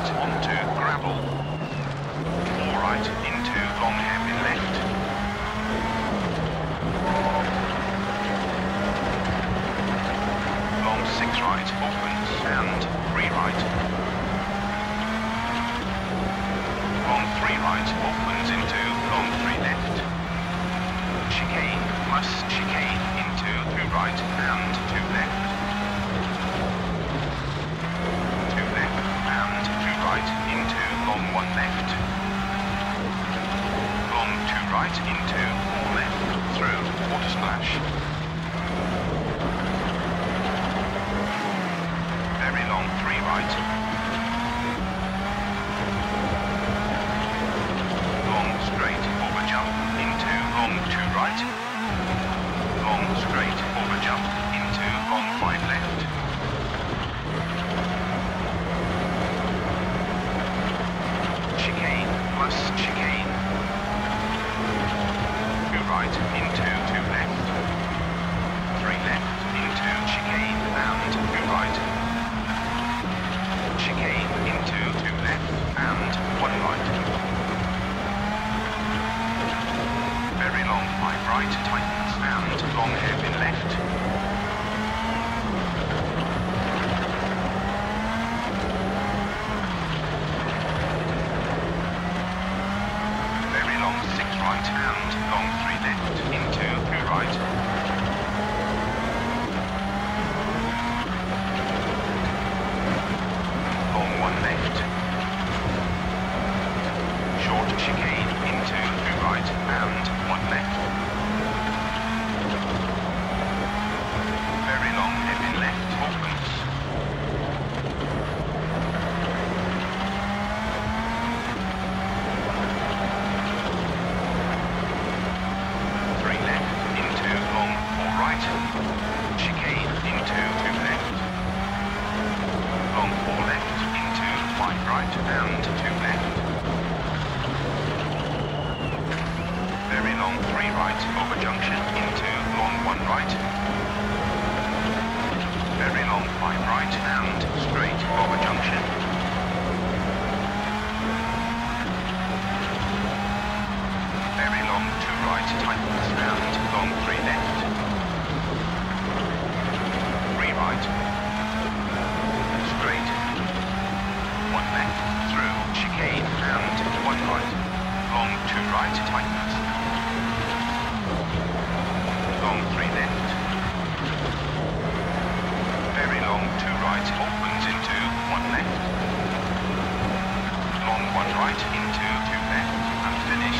right onto gravel. 4 right into long hairpin left. Long 6 right opens and 3 right. Long 3 right opens into long 3 left. Chicane plus chicane into 2 right and 2 left. 2 left and 2 right into long 1 left. Long 2 right into 4 left through water splash. Very long 3 right. Long straight over jump into long 2 right. Long straight over jump into long 5 left. Chicane plus chicane. 2 right into 2 left. 3 left into chicane and 2 right. Chicane into 2 left and 1 right. Very long 5 right tightens and long hairpin left. Very long 6 right and long 3 left into 2 right. Long 1 left. Short chicane into 2 right and 1 left. Very long hairpin left opens. Three left into long 4 right. Chicane into 2 left. Long 4 left into 5 right and 2 left. Very long 3 right over junction into long 1 right. Very long 5 right and straight over junction. Very long 2 right tightens and long 3 left. 3 right. Straight. 1 left through chicane and 1 right. Long 2 right tightens. Long 3 left. Very long 2 right opens into 1 left. Long 1 right into 2 left and finish.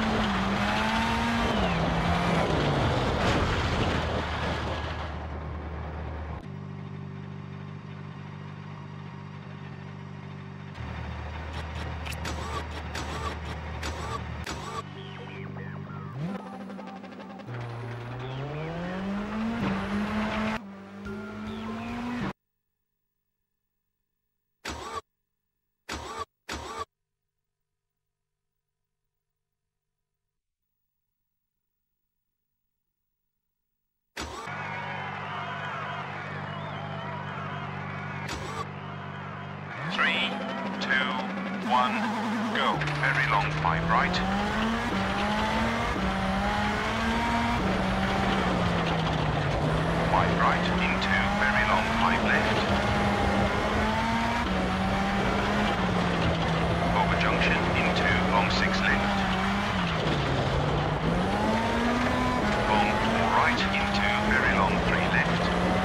Three, 2, 1, go. Very long 5 right. 5 right into very long 5 left. Over junction into long 6 left. Long 4 right into very long 3 left.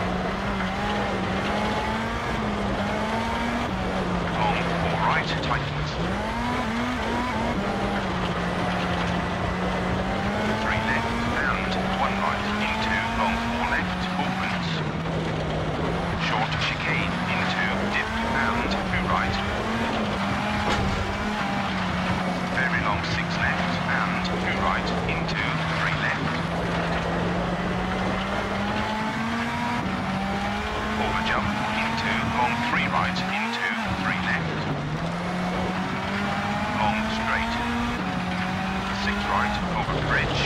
Long 4 right tightens. 3 left and 1 right into long 4 left opens. Short chicane into dip and 2 right. Very long 6 left and 2 right into 3 left. Over jump into long 3 right into 3 left. Long straight. 6 right over bridge.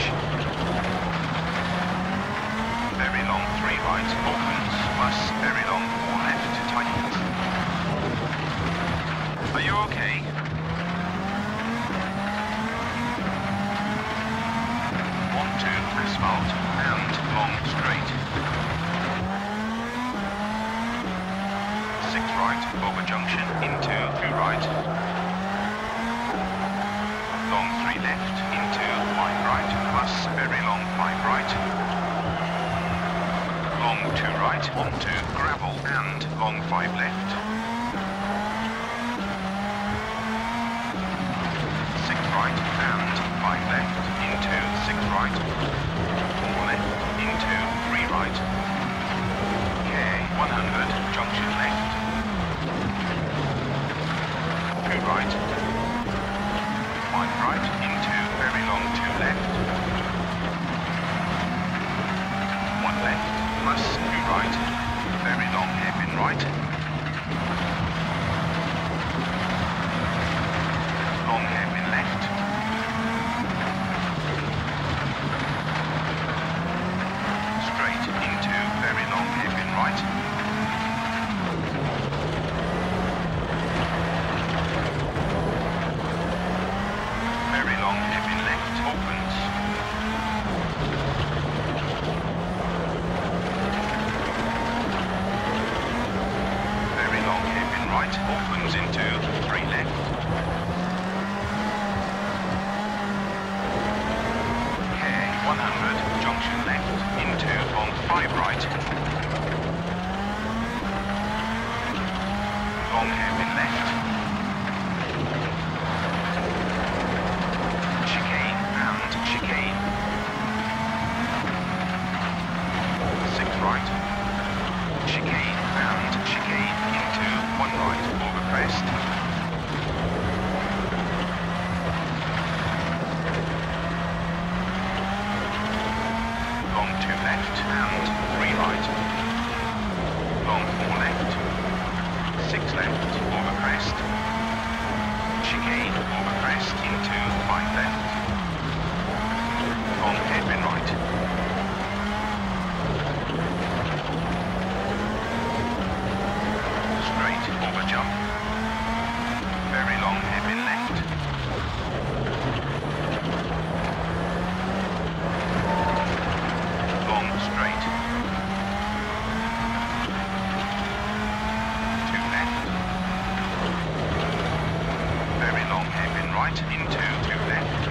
Very long 3 right opens plus very long 4 left tightens. Are you you okay? Onto asphalt and long straight. 6 right over junction into 2 right. Long 3 left into 5 right plus very long 5 right. Long 2 right onto gravel and long 5 left. 6 right and 5 left into 6 right. 4 left into 3 right. K100 junction left. 2 right. 5 right into very long 2 left. 1 left plus 2 right. Very long hairpin right. Long hairpin left. Straight into very long hairpin right. Very long hairpin left opens. Very long hairpin right opens into 3 left. K100 junction left into long 5 right. Long hairpin left. Chicane and chicane. 6 right. Chicane and chicane into 1 right over crest. Long 2 left and 3 right. Long 4 left. 6 left over crest. Chicane over crest into 5 left. Long hairpin right. Straight over jump. Very long hairpin left. Long straight. 2 left. Very long hairpin right into 2 left.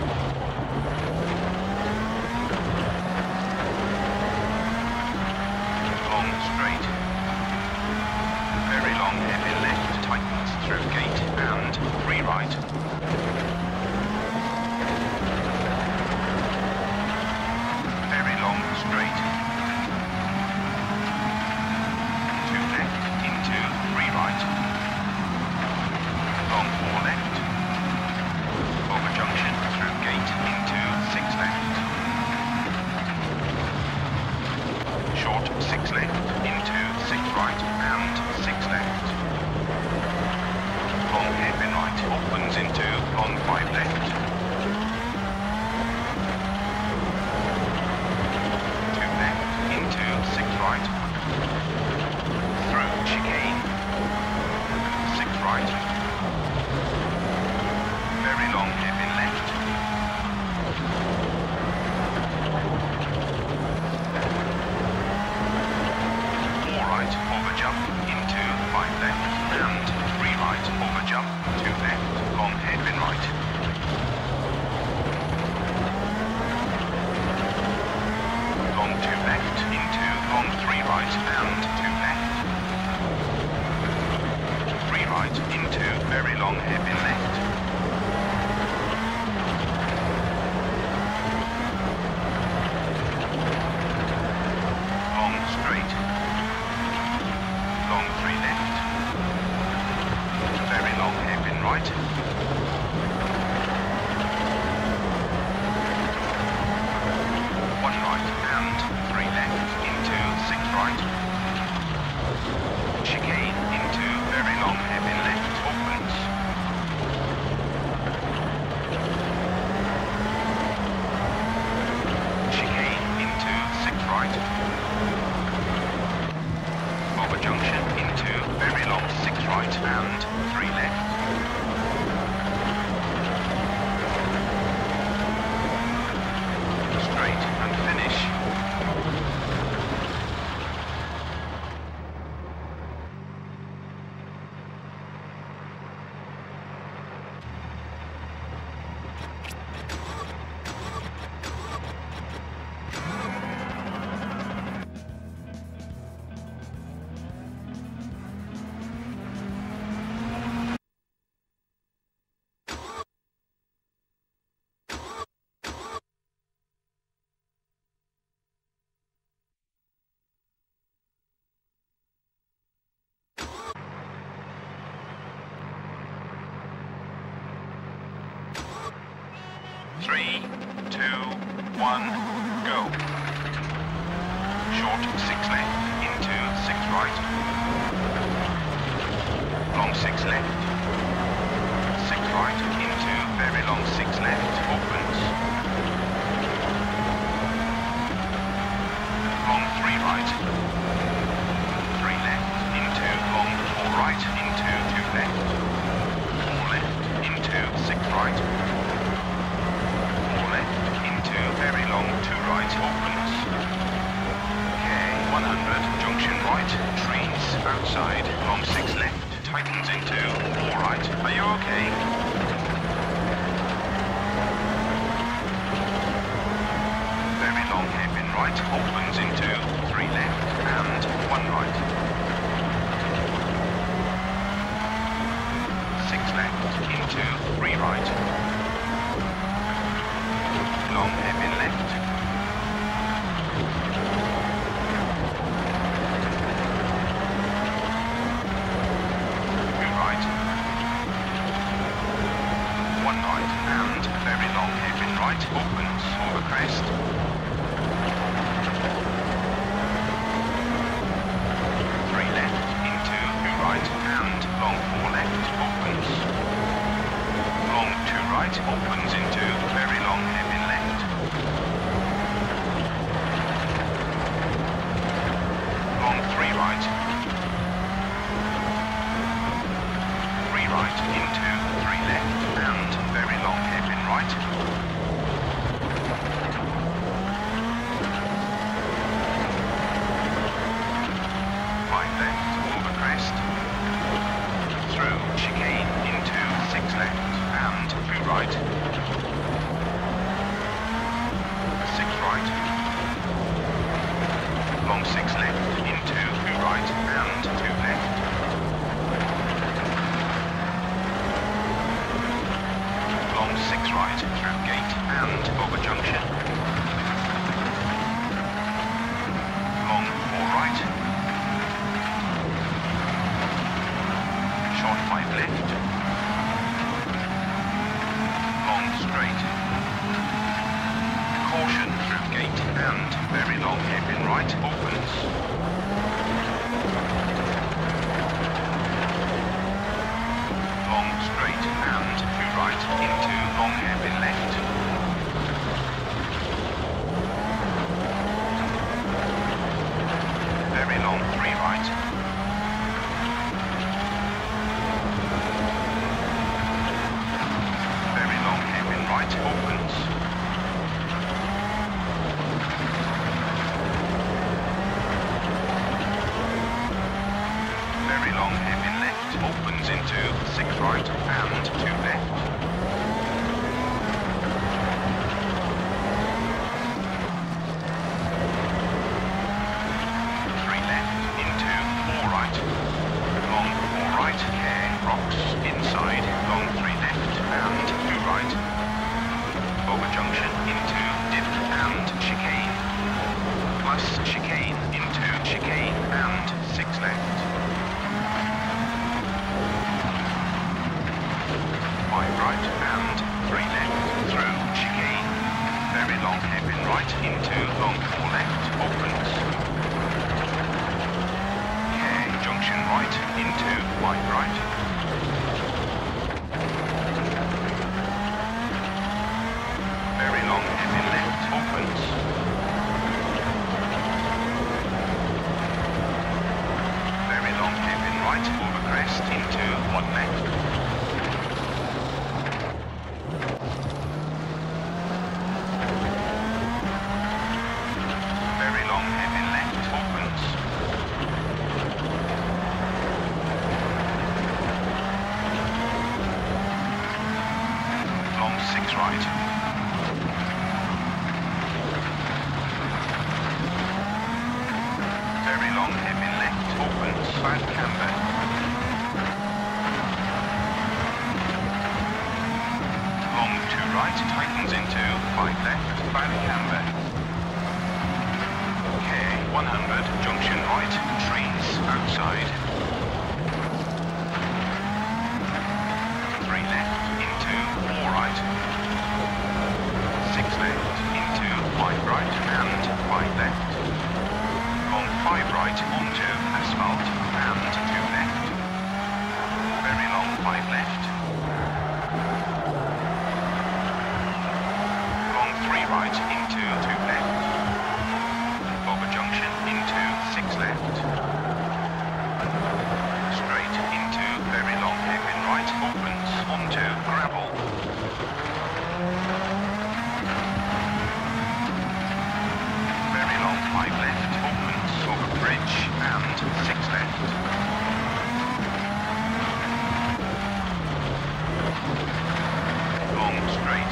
Long straight. Very long hairpin left tightens through gate and 3 right. Very long straight. 2 left into 3 right. Long 4 left. Over junction through gate into 6 left. Short 6 left into 6 right and 6 left. Long hairpin right opens into long 5 left. 2 left into 6 right. Through chicane. 6 right. Very long hairpin left. 4 right over jump into 5 left and 3 right over jump 2 left. Long hairpin right. Long 2 left into long 3 right and 2 left. 3 right into very long hairpin left. Long straight. Long 3 left. Very long hairpin right. 1 right and 3 left into 6 right. Chicane into very long hairpin left opens. Chicane into 6 right. Over junction into very long 6 right and 3 left. 3, 2, 1, go. Short 6 left, into 6 right. Long 6 left. 6 right, into very long 6 left, opens. Long 3 right. 3 left, into long 4 right, into 2 left. 4 left, into 6 right. 4 left, into very long 2 right, opens. Okay, 100, junction right, trees, outside, long 6 left, tightens into 4 right. Are you okay? Very long hairpin right, opens into 3 left and 1 right. 6 left into 3 right. Long hairpin left. 2 right. 1 right and very long hairpin right, opens over crest. 3 left into 2 right and long 4 left, opens. Long 2 right, opens into very long hairpin left. Long 3 right. 3 right into 3 left and very long hairpin right. 5 left over crest. Through chicane into 6 left and 2 right. 6 right. Long 6 left into 2 right and 2 left. Long 6 right through gate and over junction. Long 4 right. Short 5 left. Long straight. Caution through gate and very long hairpin right, opens. Long straight and 2 right into long hairpin left. Very long 3 right. Very long hairpin right, opens. Very long hairpin left, opens into 6 right and 2 left. 3 left into 4 right. Long 4 right, care, rocks, inside, long 3 left and 2 right. Over junction into dip and chicane. Plus chicane into chicane and 6 left. 5 right and 3 left through chicane. Very long hairpin right into long 4 left, opens. Okay, junction right into 5 right. Very long hairpin left, opens. Very long hairpin right over crest into 1 left. Very long hairpin left, opens. Long 6 right. Very long hairpin left, opens, bad camber. Long 2 right, tightens into 5 left, bad camber. Okay, 100, junction right, trees, outside. 3 left, into 4 right. right into 2 left. Over junction into 6 left. Straight into very long hairpin right, opens onto gravel. Very long 5 left, opens over bridge and 6 left. Long straight.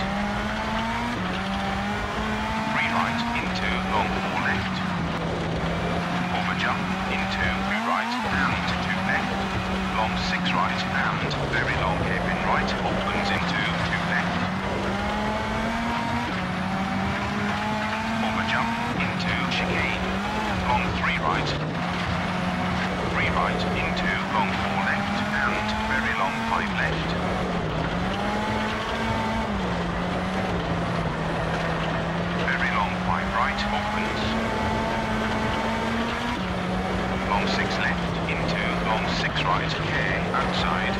3 right into long 4 left. Over jump into 2 right and 2 left. Long 6 right and very long hairpin right, opens into 2 left. Over jump into chicane. Long 3 right. 3 right into long 4 left and very long 5 left. Very long 5 right, opens. Long 6 left into long 6 right, K outside.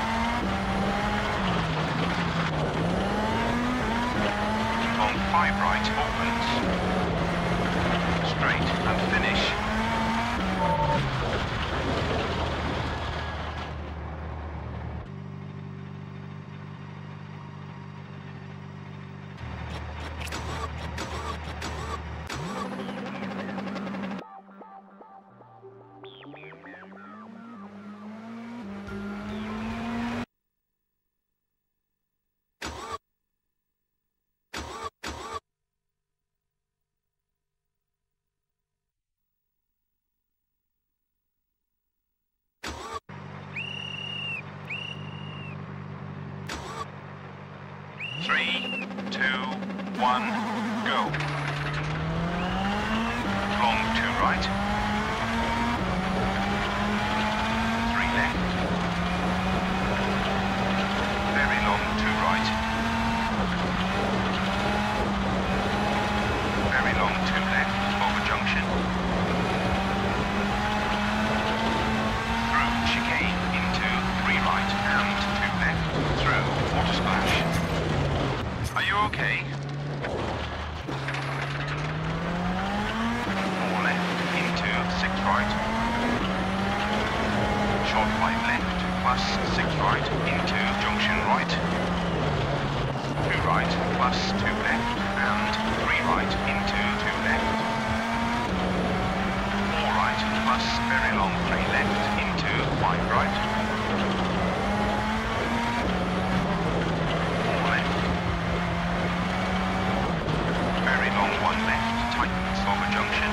Long 5 right, opens. Straight and finish. Three, 2, 1, go. Long 2 right. 3 left. Very long 2 right. Very long 2 left, over junction. Through chicane into 3 right and 2 left. Through water splash. Are you okay? 4 left into 6 right. Short 5 left plus 6 right into junction right. 2 right plus 2 left and 3 right into 2 left. 4 right plus very long 3 left into 5 right. 4 left. Very long 1 left, tightens over junction.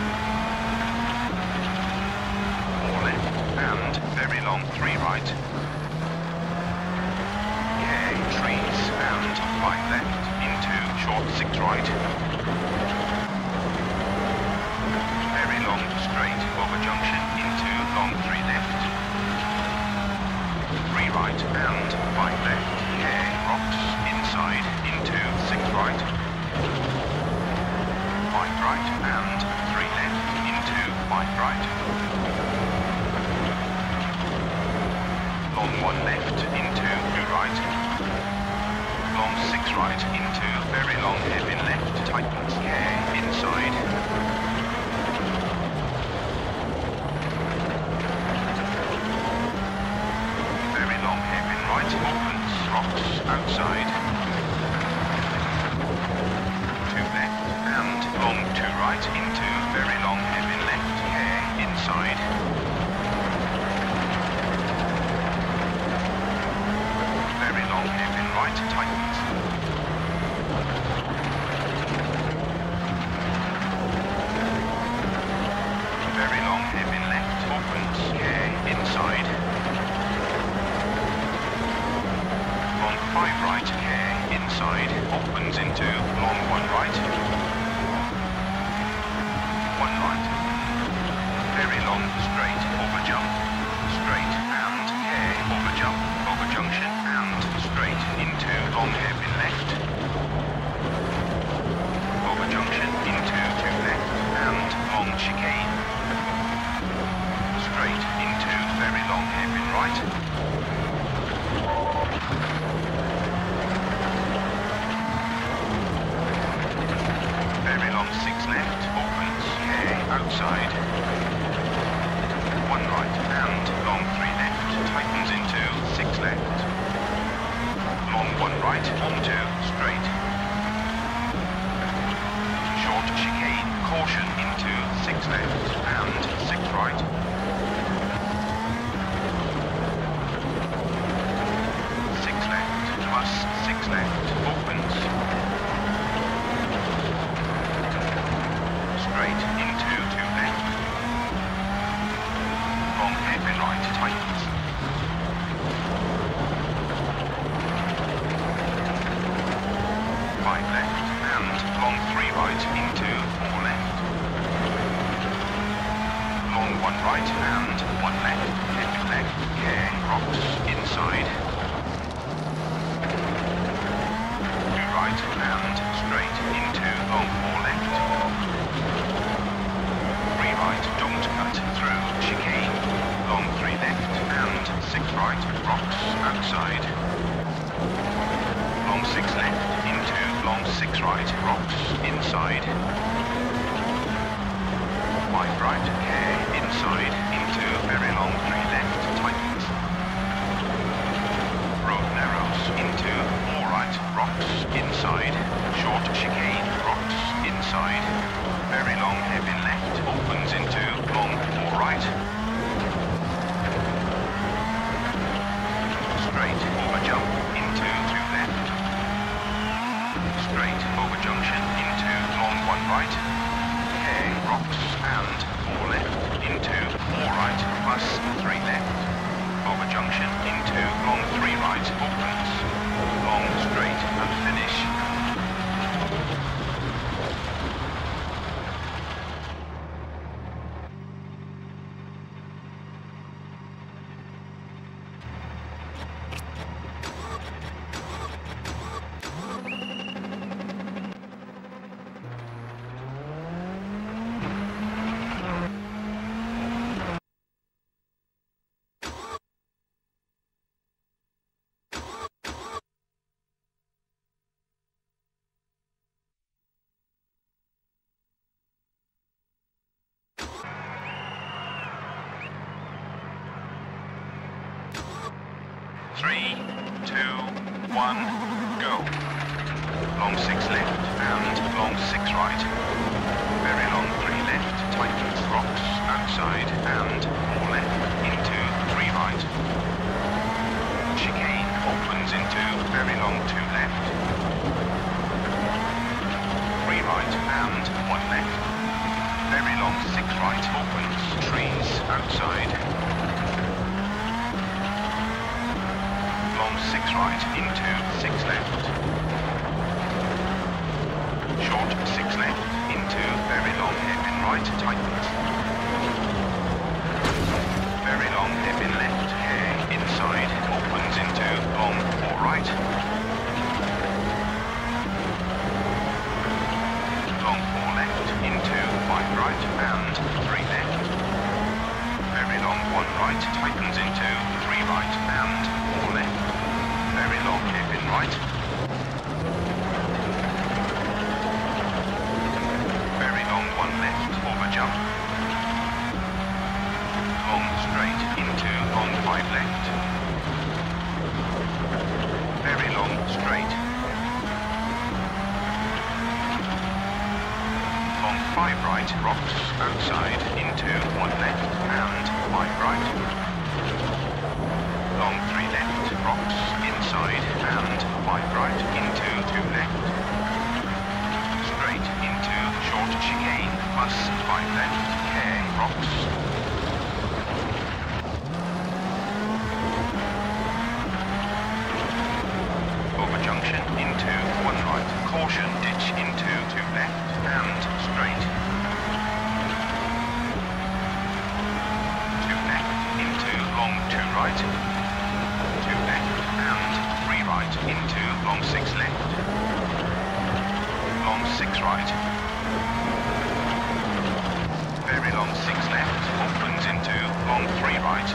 4 left and very long 3 right. Okay, trees and 5 left into short 6 right. Very long straight over junction into long 3 left. 3 right and 5 left. Okay, rocks inside into 6 right. 5 right and 3 left into 5 right. Long 1 left into 2 right. Long 6 right into very long hairpin left, tightens K inside. Very long hairpin right, opens, rocks outside. 2 left and long 2 right into very long hairpin left, K inside. Very long hairpin right, tightens. Very long hairpin left, opens, K inside. Long 5 right, K inside, opens into long 1 right. 1 right. Very long straight, over jump. Straight and K, over jump, over junction and straight into long hairpin left. Over junction into 2 left and long chicane. Straight into very long hairpin right. right onto straight. Short chicane, caution into 6 left and 6 right. 6 left plus 6 left, opens. Straight into 2 left. Long hairpin right, tightens. 5 left and long 3 right into 4 left. Long 1 right and 1 left, hairpin left, care, rocks, inside. 2 right and straight into long 4 left. 3 right, don't cut through chicane. Long 3 left and 6 right, rocks, outside. Long 6 left into long 6 right, rocks, inside. 5 right, care, inside, into very long 3 left, tightens. Road narrows into 4 right, rocks, inside. Short chicane, rocks, inside. Very long hairpin left, opens into long 4 right. Straight over jump into 2 left. Straight over junction into long 1 right. Care, rocks and 4 left into 4 right plus 3 left. Over junction into long 3 right, opens. Long straight and finish. Three, 2, 1, go. Long 6 left and long 6 right. Very long 3 left, tightens, rocks, outside and 4 left into 3 right. Chicane opens into very long 2 left. 3 right and 1 left. Very long 6 right, opens, trees, outside. Long 6 right into 6 left. Short 6 left into very long hairpin right, tightens. Very long hairpin left, hair inside, opens into long 4 right. Long 4 left into 5 right and 3 left. Very long 1 right, tightens into 3 right and 4 left. Very long hairpin right. Very long 1 left, over jump. Long straight into long 5 left. Very long straight. Long 5 right, rocks, outside, into 1 left and 5 right. Long 3 left, rocks, inside and 5 right into 2 left. Straight into short chicane plus 5 left, care, rocks. Over junction into 1 right, caution, ditch into 2 left and straight. 2 left into long 2 right. 2 left and 3 right into long 6 left. Long 6 right. Very long 6 left, opens into long 3 right.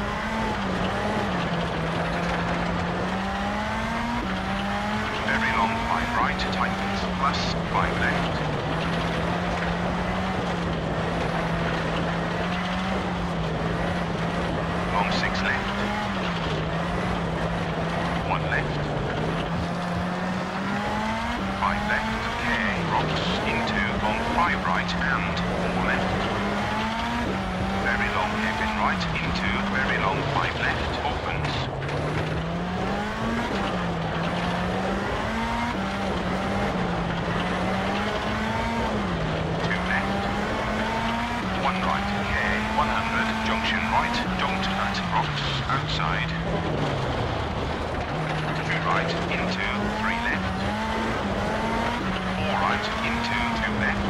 Very long 5 right, tightens, plus 5 left. Long 6 left. 1 left. right into 3 left. 4 right into 2 left.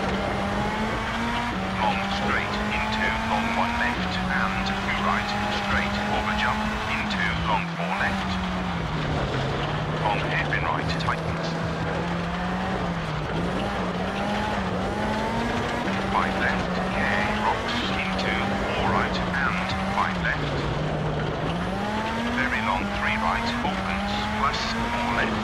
Long straight into long 1 left and 2 right. Straight over jump into long 4 left. Long hairpin right tightens. 5 left. Okay, rocks into 4 right and 5 left. Very long 3 right opens plus 4 left.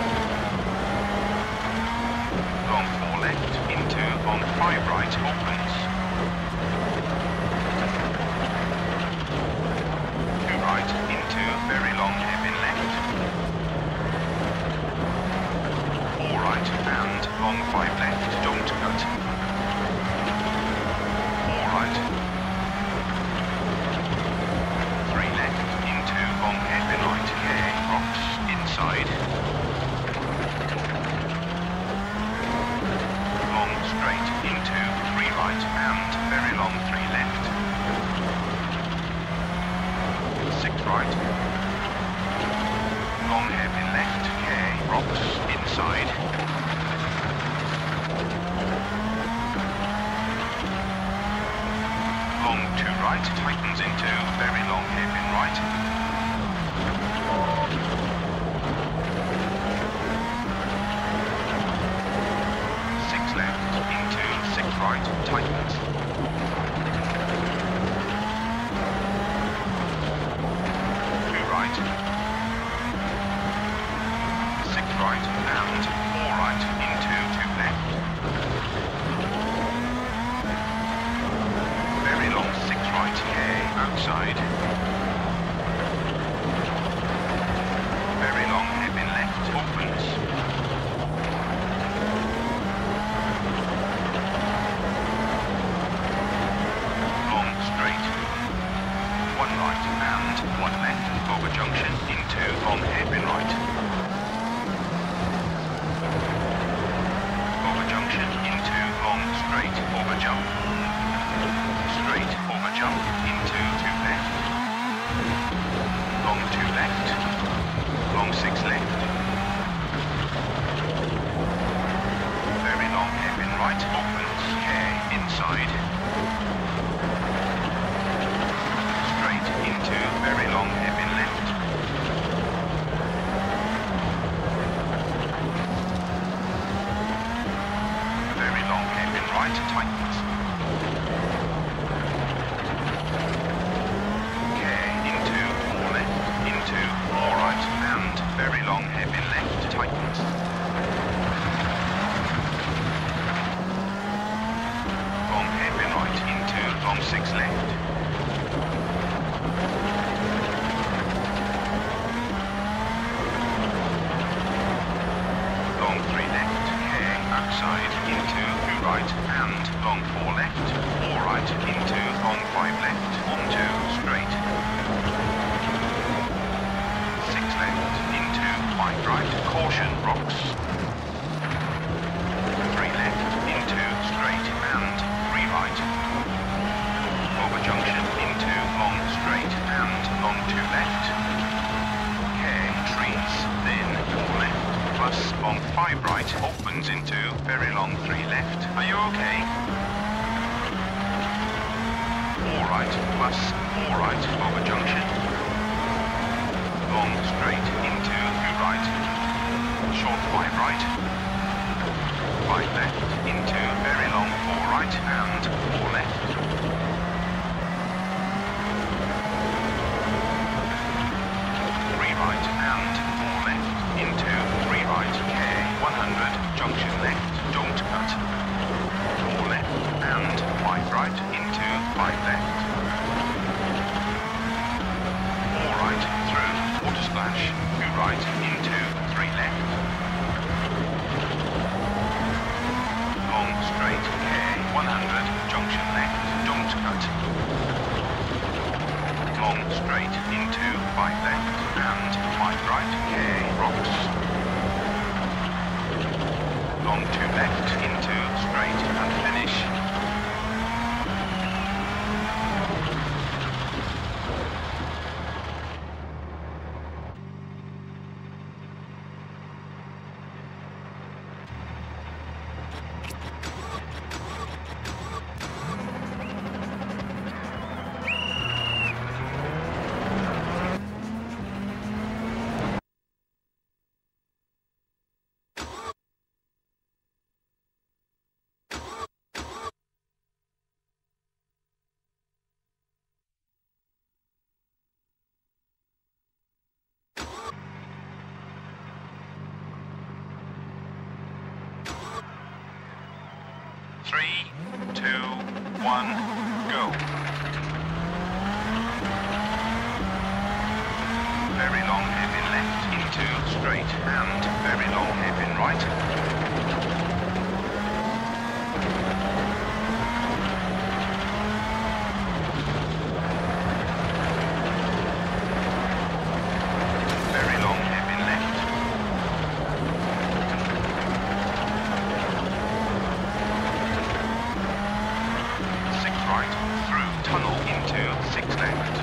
Long 4 left into long 5 right opens. 2 right into very long hairpin left. 4 right and long 5 left, don't cut. 4 right. 3 left into long hairpin right, okay, rocks inside. Long straight into 3 right and very long 3 left. 6 right. Long hairpin left, okay, rocks inside. Long 2 right, tightens into very long hairpin right. 6 left into 6 right, tightens. 2 right. 6 right and 4 right into 2 left. Very long 6 right, okay, outside. Very long hairpin left, opens. Long straight. 1 right and 1 left, over junction into long hairpin right. Over junction into long straight, over jump. Straight over jump into 2 left. Long 2 left. Long 6 left. Very long hairpin right opens. Okay, inside. Straight into very long hairpin left. Very long hairpin right tightens. Okay, into 4 left, into 4 right and very long hairpin left tightens. Long hairpin right into long 6 left. Long 3 left, okay, outside into 2 right and long 4 left. 4 right into long 5 left, onto straight. 6 left into 5 right, caution, rocks. 3 left into straight and 3 right. Over junction into long straight and long 2 left. Okay, trees, then 4 left, plus long 5 right, opens into very long 3 left. Are you okay? 4 right, plus 4 right, over junction. Long straight into 2 right. Short 5 right. 5 left into very long 4 right and 4 left. 3 right and 4 left into 3 right. Okay, 100, junction left, don't cut. 4 left and 5 right into 5 left. 4 right through, water splash, 2 right into 3 left. Long straight, okay, 100, junction left, don't cut. Long straight into 5 left and 5 right, okay, rocks. Long 2 left into straight and finish. 1, go. Very long hairpin left into straight and very long hairpin right. Very long hairpin left. 6 right through tunnel into 6 left.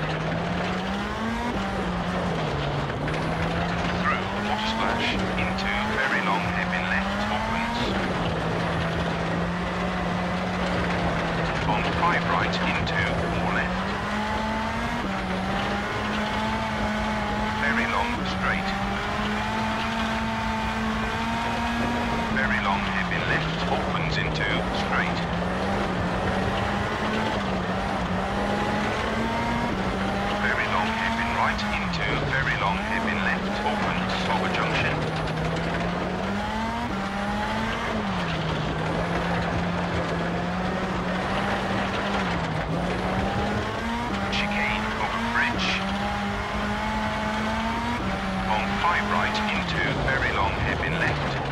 Through water splash into very long hairpin left opens. On 5 right into 4 left. Very long straight. Very long hairpin left opens into straight. Very long hairpin right into very long hairpin left opens over junction. Chicane over bridge. On 5 right into very long hairpin left.